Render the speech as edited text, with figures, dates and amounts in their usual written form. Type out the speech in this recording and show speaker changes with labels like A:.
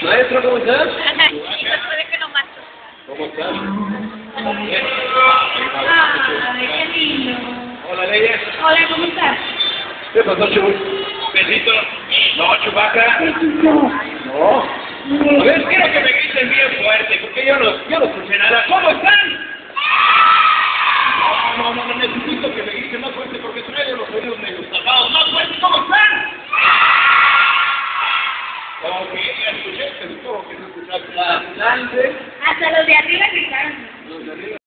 A: Maestro, ¿cómo estás?
B: Puede que no macho.
A: ¿Cómo estás?
B: Ay, qué lindo.
A: Hola, Leia.
B: Hola, ¿cómo estás?
A: ¿Qué pasó, Chuy? Besito. No, Chubaca. No. A ver, quiero que me griten bien fuerte, porque yo no escuché nada. ¿Cómo están? No, necesito que me griten más fuerte, porque traigo los oídos medio tapados. ¡Más fuerte! ¿Cómo están? Ok, ya escuché, pero ¿cómo que no escuchaste? Adelante.
B: Hasta los de arriba gritaron.
A: Los de arriba.